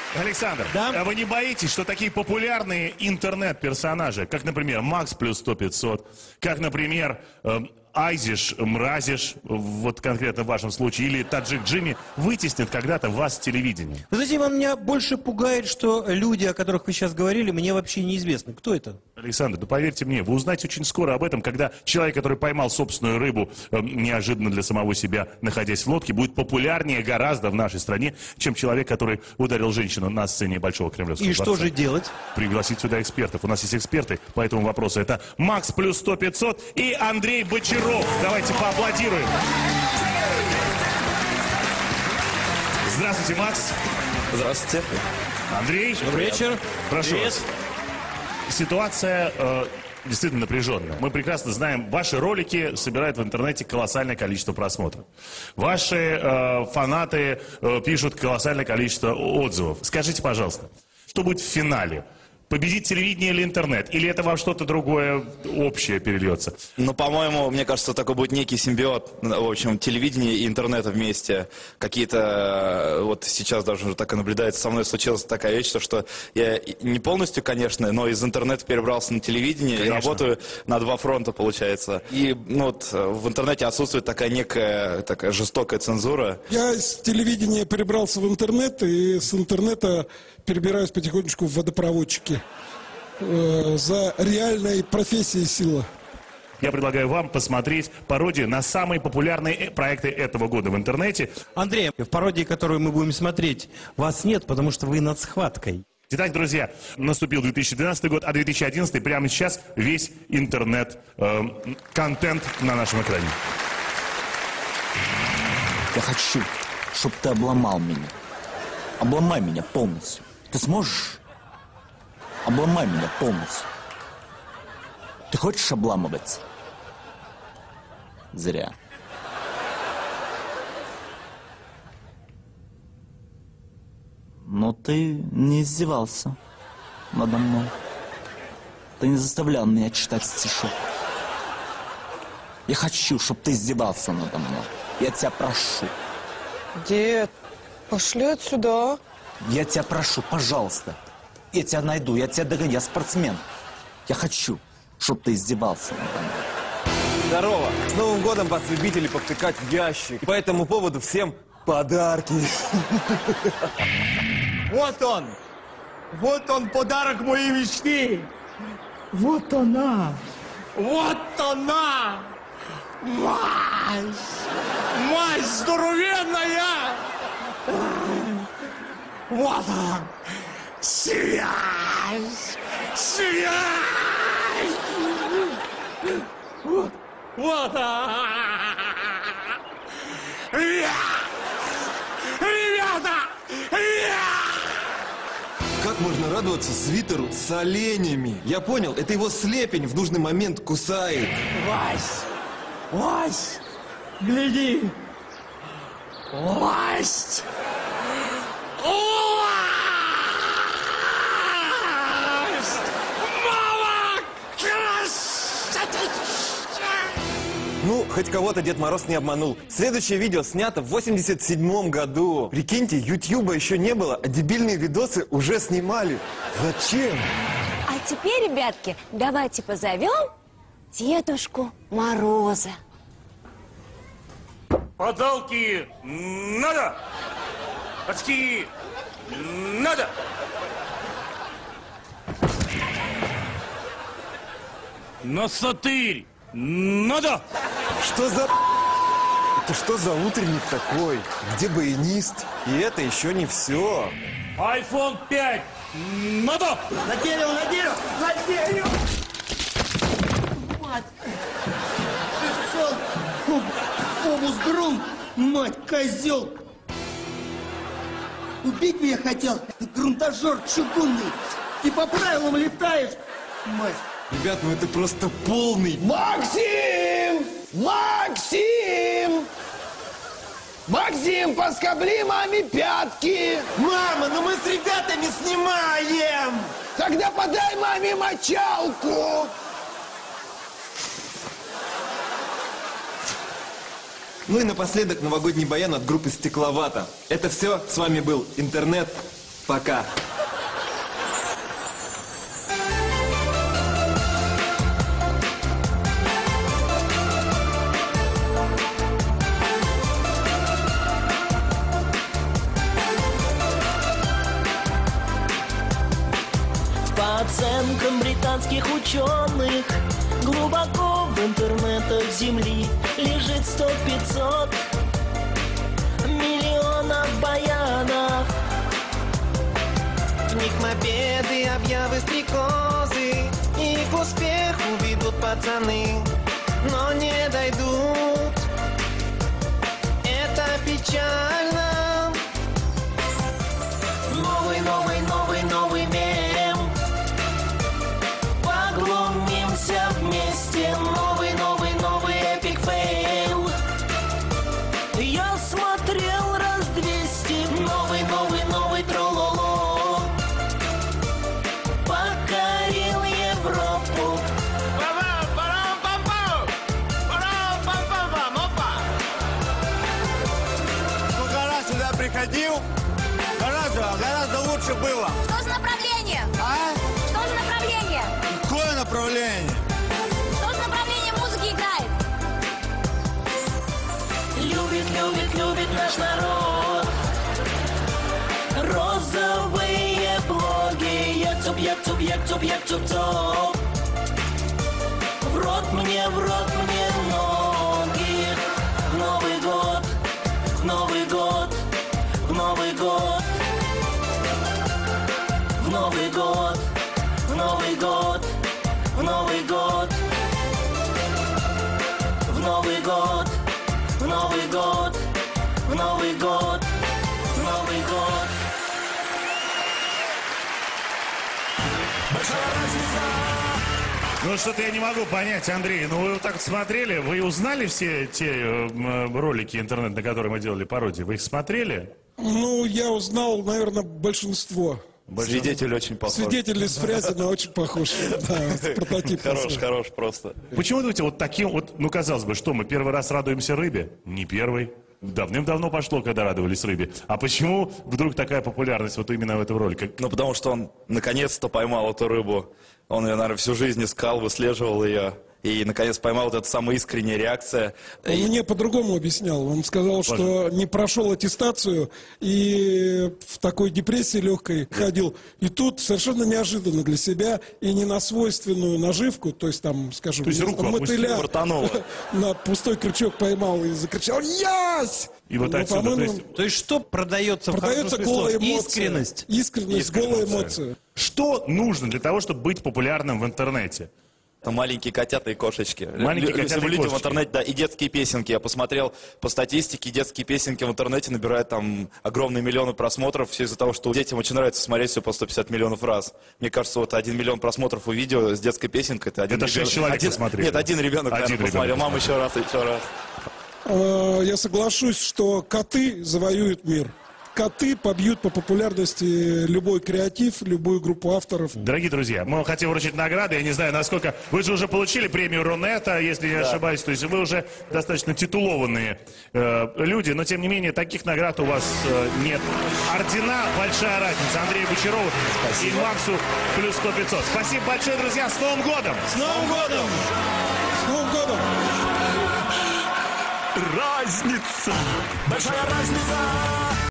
Александр, Да? а вы не боитесь, что такие популярные интернет-персонажи, как, например, Макс плюс 100-500, как, например, Айзиш, Мразиш, вот конкретно в вашем случае, или Таджик Джимми, вытеснят когда-то вас с телевидения? Вы знаете, меня больше пугает, что люди, о которых вы сейчас говорили, мне вообще неизвестны. Кто это? Александр, да поверьте мне, вы узнаете очень скоро об этом, когда человек, который поймал собственную рыбу неожиданно для самого себя, находясь в лодке, будет популярнее гораздо в нашей стране, чем человек, который ударил женщину на сцене Большого Кремлевского И дворца. что же делать? Пригласить сюда экспертов. У нас есть эксперты по этому вопросу. Это Макс плюс 100-500 и Андрей Бочаров. Давайте поаплодируем. Здравствуйте, Макс. Здравствуйте. Андрей. Добрый вечер. Прошу Привет. вас. Ситуация действительно напряженная. Мы прекрасно знаем, ваши ролики собирают в интернете колоссальное количество просмотров. Ваши фанаты пишут колоссальное количество отзывов. Скажите, пожалуйста, что будет в финале? Победит телевидение или интернет? Или это во что-то другое общее перельется? Ну, по-моему, мне кажется, такой будет некий симбиот. В общем, телевидение и интернета вместе. Какие-то, вот сейчас даже так и наблюдается, со мной случилась такая вещь, что я не полностью, конечно, но из интернета перебрался на телевидение. Конечно. И работаю на два фронта, получается. И ну, вот в интернете отсутствует такая некая такая жестокая цензура. Я с телевидения перебрался в интернет, и с интернета перебираюсь потихонечку в водопроводчики. За реальной профессией сила. Я предлагаю вам посмотреть пародию на самые популярные проекты этого года в интернете. Андрей, в пародии, которую мы будем смотреть, вас нет, потому что вы над схваткой. Итак, друзья, наступил 2012 год, а 2011 прямо сейчас весь интернет-контент на нашем экране. Я хочу, чтобы ты обломал меня. Обломай меня полностью. Ты сможешь? Обломай меня полностью. Ты хочешь обламываться? Зря. Но ты не издевался надо мной. Ты не заставлял меня читать стишок. Я хочу, чтобы ты издевался надо мной. Я тебя прошу. Дед, пошли отсюда. Я тебя прошу, пожалуйста. Я тебя найду, я тебя догоню, я спортсмен. Я хочу, чтобы ты издевался надо мной. Здорово! С Новым годом вас, любители, повтыкать в ящик. По этому поводу всем подарки. Вот он! Вот он, подарок моей мечты! Вот она! Вот она! Мазь! Мазь здоровенная! Вот он! Связь! Связь! Вот, вот она! Ребята! Как можно радоваться свитеру с оленями? Я понял, это его слепень в нужный момент кусает. Вась! Вась! Гляди! Вась! Вась! Мама! Красотища! Ну, хоть кого-то Дед Мороз не обманул. Следующее видео снято в 87-м году. Прикиньте, Ютьюба еще не было, а дебильные видосы уже снимали. Зачем? А теперь, ребятки, давайте позовем Дедушку Мороза. Подалки надо! Очки надо! Носатырь надо! Что за... Это что за утренник такой? Где баянист? И это еще не все. iPhone 5 надо! На дерево, на дерево, на дерево! Мать! Певцов! Обус грунт! Мать, козел! Убить меня хотел? Ты грунтажер чугунный! Ты по правилам летаешь! Мать! Ребят, ну это просто полный... Максим! Максим! Максим, поскобли маме пятки! Мама, ну мы с ребятами снимаем! Тогда подай маме мочалку! Ну и напоследок новогодний баян от группы «Стекловата». Это все. С вами был интернет. Пока. По оценкам британских ученых, глубоко в интернетах Земли лежит 100-500 миллионов баянов. В них мопеды, объявы, стрекозы, и к успеху ведут пацаны, но не дойдут. Это печально. Новый мем. Поглумимся вместе. Новый эпик фейл. Я смотрел раз 200. Новый трололо. Покорил Европу. Сколько раз сюда приходил, гораздо лучше было. Что за направление? А? Что за направление? Какое направление? Что за направление музыки играет? Любит наш народ. Розовые блоги. Ятуб. В рот мне ноги. В Новый год. Ну, что-то я не могу понять, Андрей. Ну, вы вот так вот смотрели, вы узнали все те ролики интернет, на которые мы делали пародии? Вы их смотрели? Ну, я узнал, наверное, большинство. Свидетель очень похож. Свидетель из Фрязина очень похож. Да, прототип. Хорош просто. Почему думаете, вот таким вот, ну, казалось бы, что мы первый раз радуемся рыбе? Не первый. Давным-давно пошло, когда радовались рыбе. А почему вдруг такая популярность вот именно в этом ролике? Ну, потому что он наконец-то поймал эту рыбу. Он ее, наверное, всю жизнь искал, выслеживал ее. И, наконец, поймал вот эту самую искренняя реакция. Он мне по-другому объяснял. Он сказал, что не прошел аттестацию и в такой депрессии легкой ходил. И тут совершенно неожиданно для себя и не на свойственную наживку, то есть там, скажем, То есть руку мотыля опустил, на пустой крючок поймал и закричал «Ясь!». И вот Ну, отсюда, по-моему, То есть что продается в продается хорошем голая смысле? эмоция. Искренность. Искренность, голая эмоция. Что нужно для того, чтобы быть популярным в интернете? Это маленькие котята и кошечки. Маленькие котята и Люди кошечки. в интернете, да, и детские песенки. Я посмотрел по статистике, детские песенки в интернете набирают там огромные миллионы просмотров. Все из-за того, что детям очень нравится смотреть все по 150 миллионов раз. Мне кажется, вот 1 миллион просмотров у видео с детской песенкой. Это 6 человек посмотрели. Нет, один ребенок, наверное, посмотрел. Мама еще раз. Я соглашусь, что коты завоюют мир. Коты побьют по популярности любой креатив, любую группу авторов. Дорогие друзья, мы хотим вручить награды. Я не знаю, насколько... Вы же уже получили премию Рунета, если не ошибаюсь. То есть вы уже достаточно титулованные люди. Но, тем не менее, таких наград у вас нет. Ордена «Большая разница» Андрею Бочарову и Максу плюс 100-500. Спасибо большое, друзья. С Новым годом! С Новым годом! С Новым годом! Разница! Большая разница!